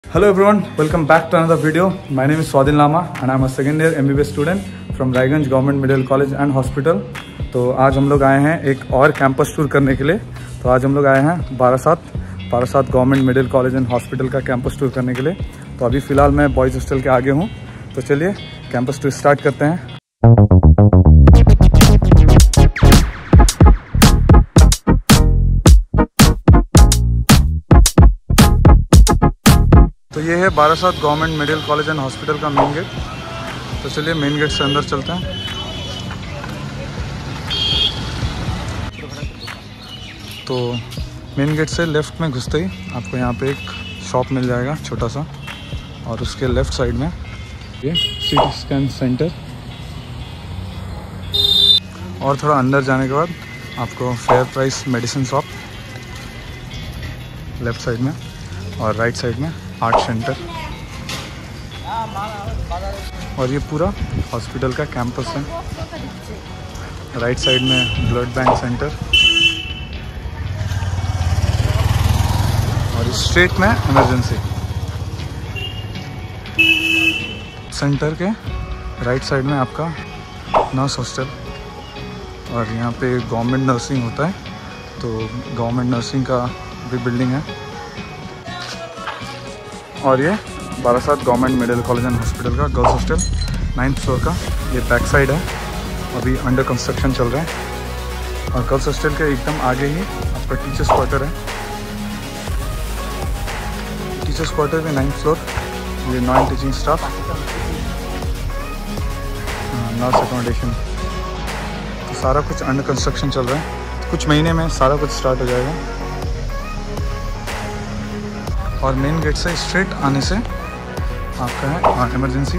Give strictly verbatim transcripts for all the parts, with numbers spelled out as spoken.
Hello everyone, welcome back to another video. My name is Swadhin Lama and I am a second year M B B S student from Raiganj Government Medical College and Hospital. तो आज हम लोग आए हैं एक और campus tour करने के लिए। तो आज हम लोग आए हैं Barasat Barasat government medical college and hospital का कैंपस टूर करने के लिए। तो अभी फ़िलहाल मैं बॉयज़ हॉस्टल के आगे हूँ। तो चलिए कैंपस टूर स्टार्ट करते हैं। तो ये है Barasat government medical college and hospital का मेन गेट। तो चलिए मेन गेट से अंदर चलते हैं। तो मेन गेट से लेफ़्ट में घुसते ही आपको यहाँ पे एक शॉप मिल जाएगा छोटा सा, और उसके लेफ़्ट साइड में ये सीटी स्कैन सेंटर। और थोड़ा अंदर जाने के बाद आपको fair price medicine shop left side में, और राइट साइड में आर्ट सेंटर। और ये पूरा हॉस्पिटल का कैंपस है। राइट साइड में ब्लड बैंक सेंटर, और स्ट्रेट में इमरजेंसी सेंटर के राइट साइड में आपका नर्स हॉस्टल। और यहाँ पे गवर्नमेंट नर्सिंग होता है, तो गवर्नमेंट नर्सिंग का भी बिल्डिंग है। और ये Barasat government medical college and hospital का गर्ल्स हॉस्टल नाइन्थ फ्लोर का ये बैक साइड है, अभी अंडर कंस्ट्रक्शन चल रहा है। और गर्ल्स हॉस्टल के एकदम आगे ही आपका टीचर्स क्वार्टर है। टीचर्स क्वार्टर के नाइन्थ फ्लोर, ये non teaching staff, nurse accommodation. तो सारा कुछ अंडर कंस्ट्रक्शन चल रहा है, कुछ महीने में सारा कुछ स्टार्ट हो जाएगा। और मेन गेट से स्ट्रेट आने से आपका है इमरजेंसी,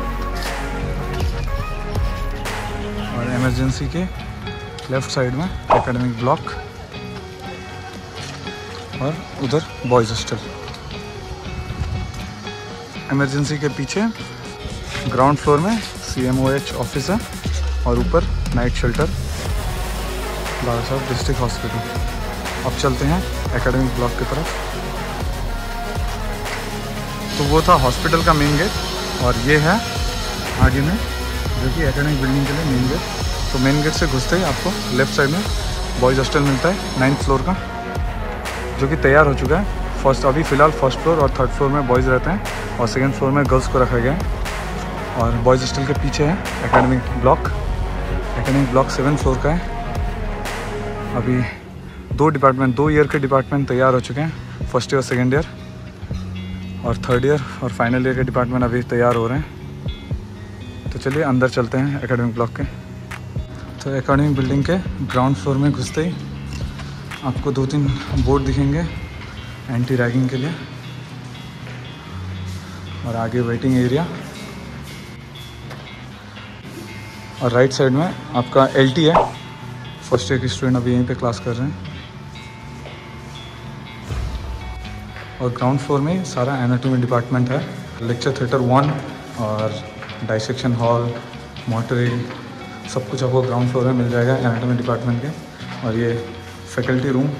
और इमरजेंसी के लेफ़्ट साइड में एकेडमिक ब्लॉक, और उधर बॉयज़ हॉस्टल। इमरजेंसी के पीछे ग्राउंड फ्लोर में C M O H office है, और ऊपर night shelter Barasat district hospital. अब चलते हैं एकेडमिक ब्लॉक की तरफ। तो वो था हॉस्पिटल का मेन गेट, और ये है आगे में जो कि एकेडमिक बिल्डिंग के लिए मेन गेट। तो मेन गेट से घुसते ही आपको लेफ़्ट साइड में बॉयज़ हॉस्टल मिलता है नाइन्थ फ्लोर का, जो कि तैयार हो चुका है। फर्स्ट अभी फ़िलहाल फर्स्ट फ्लोर और थर्ड फ्लोर में बॉयज़ रहते हैं, और सेकेंड फ्लोर में गर्ल्स को रखा गया है। और बॉयज़ हॉस्टल के पीछे है academic block. Academic block seven floor का है। अभी दो डिपार्टमेंट दो ईयर के डिपार्टमेंट तैयार हो चुके हैं, फर्स्ट ईयर सेकेंड ईयर, और थर्ड ईयर और फाइनल ईयर के डिपार्टमेंट अभी तैयार हो रहे हैं। तो चलिए अंदर चलते हैं एकेडमिक ब्लॉक के। तो एकेडमिक बिल्डिंग के ग्राउंड फ्लोर में घुसते ही आपको दो तीन बोर्ड दिखेंगे एंटी रैगिंग के लिए, और आगे वेटिंग एरिया, और राइट साइड में आपका एल टी है। फर्स्ट ईयर के स्टूडेंट अभी यहीं पे क्लास कर रहे हैं। और ग्राउंड फ्लोर में सारा एनाटॉमी डिपार्टमेंट है, लेक्चर थिएटर वन, और डाइसेक्शन हॉल, मॉर्टरी, सब कुछ आपको ग्राउंड फ्लोर में मिल जाएगा एनाटॉमी डिपार्टमेंट के। और ये faculty room,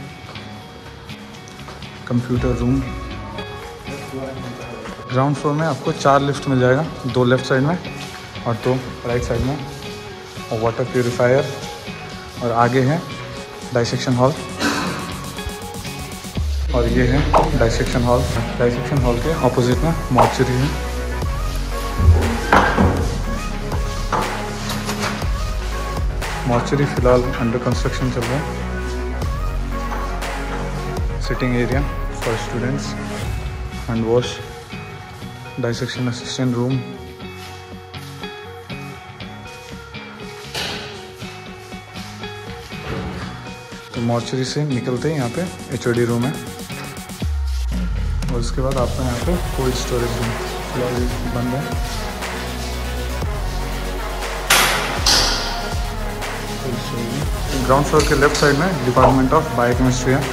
computer room. Ground floor में आपको चार लिफ्ट मिल जाएगा, दो लेफ़्ट साइड में और दो राइट साइड में, और वाटर प्योरीफायर। और आगे है डाइसेक्शन हॉल, और ये है डाइसेक्शन हॉल। डाइसेक्शन हॉल के ऑपोजिट में मॉर्चरी है। मॉर्चरी फ़िलहाल अंडर कंस्ट्रक्शन चल रहा है। Sitting area for students, hand wash, dissection assistant room. तो मॉर्चरी से निकलते ही यहाँ पे एच ओ डी रूम है, और उसके बाद आपका यहाँ पे कोल्ड स्टोरेज रूम फिलहाल बंद है। ग्राउंड फ्लोर के लेफ्ट साइड में डिपार्टमेंट ऑफ बायोकेमिस्ट्री है,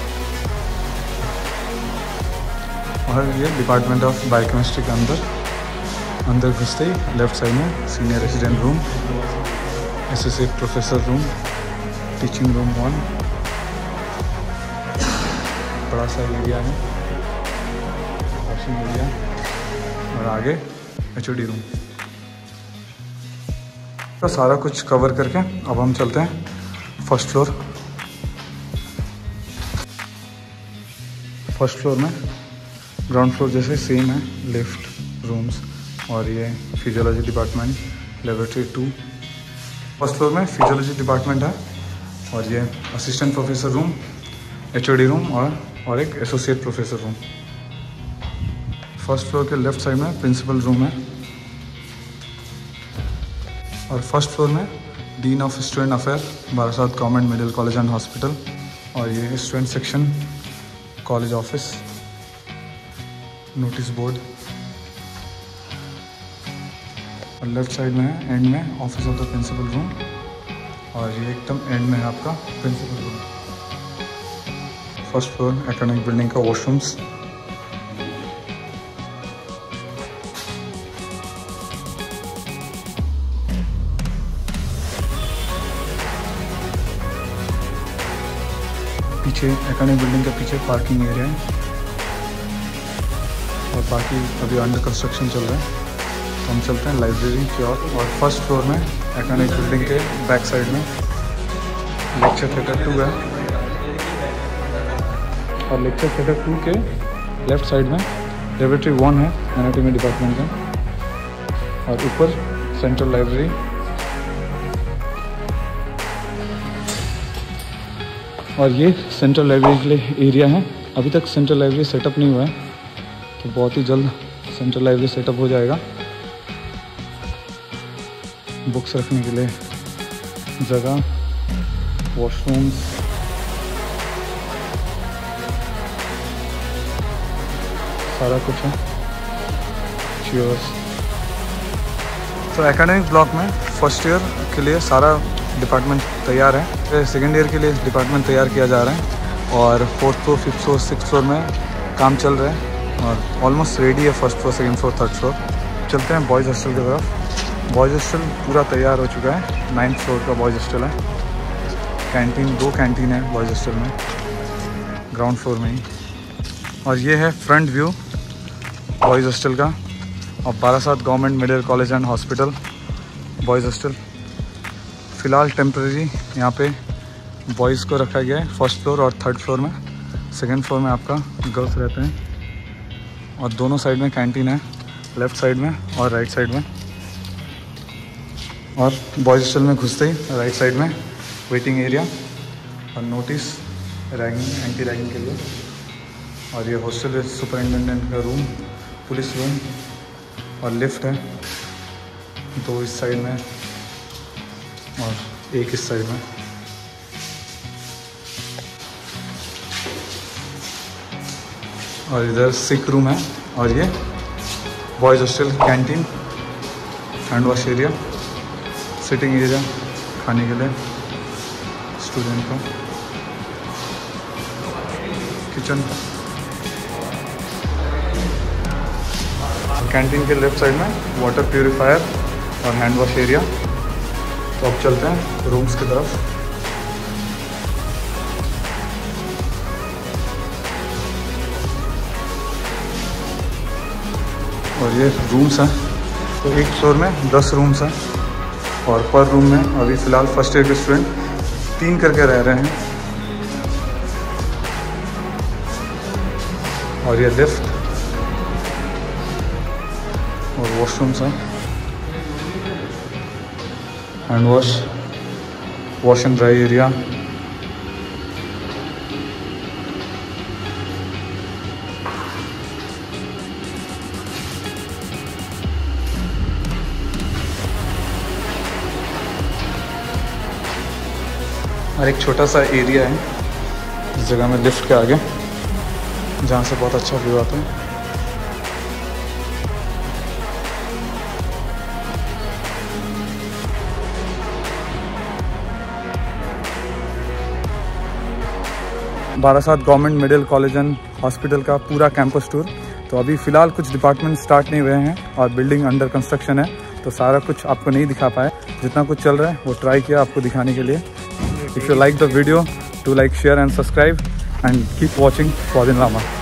और ये डिपार्टमेंट ऑफ बायोकेमिस्ट्री के अंदर अंदर घुसते ही लेफ्ट साइड में senior resident room, associate professor room, teaching room one, बड़ा सा एरिया है। वॉशिंग एरिया और आगे एच ओ डी रूम। तो सारा कुछ कवर करके अब हम चलते हैं फर्स्ट फ्लोर। फर्स्ट फ्लोर में ग्राउंड फ्लोर जैसे सेम है, लिफ्ट, रूम्स और ये physiology department, laboratory two. First floor में फिजियोलॉजी डिपार्टमेंट है और ये assistant professor room, H O D room और और एक associate professor room. First floor के लेफ्ट साइड में प्रिंसिपल रूम है और फर्स्ट फ्लोर में dean of student affair, Barasat government medical college and hospital और ये student section, college office, notice board और लेफ्ट साइड में है एंड में office of the principal room और ये एकदम एंड में है आपका principal room. First floor academic building का वॉशरूम्स। पीछे एकेडमिक बिल्डिंग के पीछे पार्किंग एरिया है और बाकी अभी अंडर कंस्ट्रक्शन चल रहा है। तो हम चलते हैं लाइब्रेरी की ओर और, और फर्स्ट फ्लोर में एकेडमिक बिल्डिंग के बैक साइड में लेक्चर थिएटर टू है और लेक्चर थिएटर टू के लेफ्ट साइड में लेबोरेटरी वन है, एनाटॉमी डिपार्टमेंट का और ऊपर सेंट्रल लाइब्रेरी और ये सेंट्रल लाइब्रेरी के लिए एरिया है। अभी तक सेंट्रल लाइब्रेरी सेटअप नहीं हुआ है तो बहुत ही जल्द सेंट्रल लाइब्रेरी सेटअप हो जाएगा। बुक्स रखने के लिए जगह, वॉशरूम्स, सारा कुछ है, चेयर्स। तो एकेडमिक ब्लॉक में फर्स्ट ईयर के लिए सारा डिपार्टमेंट तैयार है। सेकेंड ईयर के लिए डिपार्टमेंट तैयार किया जा रहा है और fourth floor, fifth floor, six floor में काम चल रहा है और ऑलमोस्ट रेडी है first floor, second floor, third floor. चलते हैं बॉयज़ हॉस्टल की तरफ। बॉयज़ हॉस्टल पूरा तैयार हो चुका है। नाइन्थ फ्लोर का बॉयज़ हॉस्टल है। कैंटीन, दो कैंटीन है बॉयज़ हॉस्टल में, ग्राउंड फ्लोर में ही। और ये है फ्रंट व्यू बॉयज़ हॉस्टल का और Barasat government medical college and hospital boys hostel. फ़िलहाल टेम्प्रेरी यहाँ पे बॉयज़ को रखा गया है फर्स्ट फ्लोर और थर्ड फ्लोर में। सेकेंड फ्लोर में आपका गर्ल्स रहते हैं और दोनों साइड में कैंटीन है, लेफ़्ट साइड में और राइट साइड में। और बॉयज़ हॉस्टल में घुसते ही राइट साइड में वेटिंग एरिया और नोटिस रैगिंग, एंटी रैगिंग के लिए। और ये हॉस्टल सुपरिटेंडेंट का रूम, पुलिस रूम और लिफ्ट है, दो इस साइड में और एक इस साइड में। और इधर सिक रूम है और ये boys hostel canteen, hand wash area, sitting area खाने के लिए स्टूडेंट का, किचन। कैंटीन के लेफ्ट साइड में वाटर प्यूरिफायर और हैंड वॉश एरिया। तो अब चलते हैं रूम्स की तरफ। और ये रूम्स हैं, तो एक फ्लोर में दस रूम्स हैं और पर रूम में अभी फ़िलहाल फर्स्ट ईयर के स्टूडेंट तीन करके रह रहे हैं। और ये लिफ्ट और वॉशरूम्स हैं, hand wash, wash and dry area. और एक छोटा सा एरिया है इस जगह में लिफ्ट के आगे, जहाँ से बहुत अच्छा व्यू आता है। Barasat government medical college and hospital का पूरा कैंपस टूर। तो अभी फ़िलहाल कुछ डिपार्टमेंट स्टार्ट नहीं हुए हैं और बिल्डिंग अंडर कंस्ट्रक्शन है, तो सारा कुछ आपको नहीं दिखा पाए। जितना कुछ चल रहा है वो ट्राई किया आपको दिखाने के लिए। If you like the video, do like, share and subscribe and keep watching for इन लामा।